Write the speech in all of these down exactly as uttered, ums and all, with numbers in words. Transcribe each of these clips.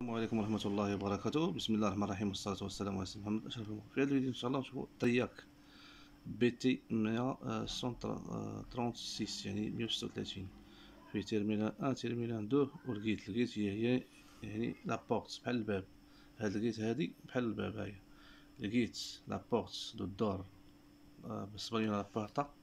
السلام عليكم ورحمة الله وبركاته. بسم الله الرحمن الرحيم، والصلاة والسلام على سيدنا محمد أشرف المرسلين. في هذا الفيديو إن شاء الله نشوفوا ترياك بي تي مية وستة يعني مية وستة وثلاثين في تيرمينال واحد تيرمينال اثنين. ولقيت لقيت هي هي يعني لابورت بحال الباب. هاد لقيت هادي بحال الباب. هاهي لقيت لابورت دو الدار بالنسبة لا بورتا،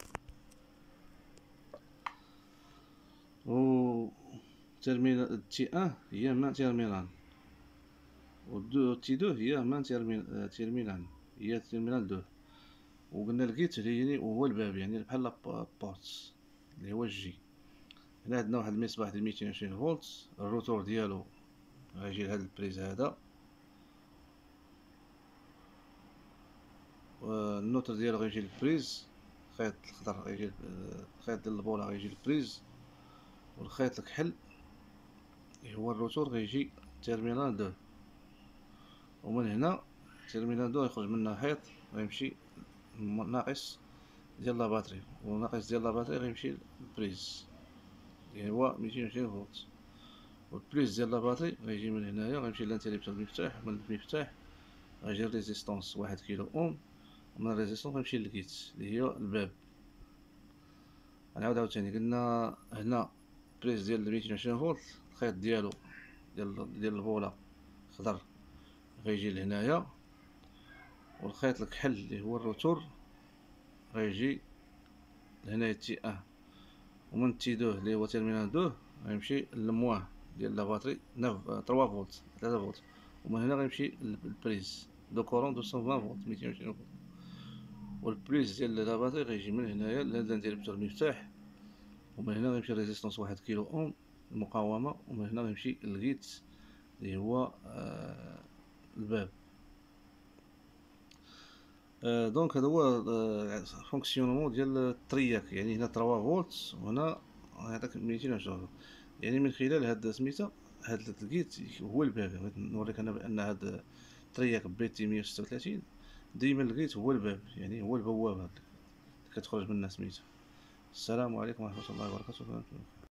و تيرمينال تي واحد هي مان تيرمينال، و دو تي اثنين هي مان تيرمينال تيرمينال هي تيرمينال اثنين. وقلنا لقيت يعني هو الباب، يعني بحال لابورت اللي هو الجي. هنا عندنا واحد المصباح ديال ميتين وعشرين فولت، الروتور ديالو غيجي لهاد البريز هذا، النوتر ديالو غيجي للبريز، الخيط الخضر غيجي، الخيط ديال البولا غيجي للبريز، والخيط الكحل اللي هو الروتور غيجي تيرمينال اثنين. ومن هنا تيرمينال اثنين يخرج منها خيط غيمشي ناقص ديال لا باتري، وناقص ديال لا باتري غيمشي للبريز اللي هو ميتين وعشرين فولت. والبليس ديال لا باتري غيجي من هنايا غيمشي للانتريبتور المفتاح، من المفتاح غيجي الريزيستونس واحد كيلو اوم، ومن الريزيستونس غيمشي للكيت اللي هي الباب. غنعاود عاوتاني، قلنا هنا بريز ديال ميتين وعشرين فولت، الخيط ديالو ديال ديال البولا خضر غيجي لهنايا، والخيط الكحل اللي هو الروتور غيجي لهنايا تي واحد، ومن تي اثنين اللي هو تيرمينال اثنين غيمشي للمواه ديال لا باتري ثلاثة فولت ثلاثة فولت، ومن هنا غيمشي للبريز دو كورون مئتين وعشرين فولت ميتين وعشرين فولت. والبريز ديال لا باتري غيجي من هنايا للانتريبتور المفتاح، ومن هنا غيمشي ريزيستونس واحد كيلو اوم المقاومة، ومن هنا غيمشي للغيت اللي هو آه الباب. آه دونك هذا هو آه فونكسيونمون ديال الترياك. يعني هنا ثلاثة فولت، وهنا هذاك ميتين وعشرين فولت. يعني من خلال هاد سميتها هاد الجيت هو الباب. نوريك انا بان هاد الترياك بي تي مية وستة وثلاثين ديما الجيت هو الباب، يعني هو البوابه اللي كتخرج منها سميتها. السلام عليكم ورحمه الله وبركاته.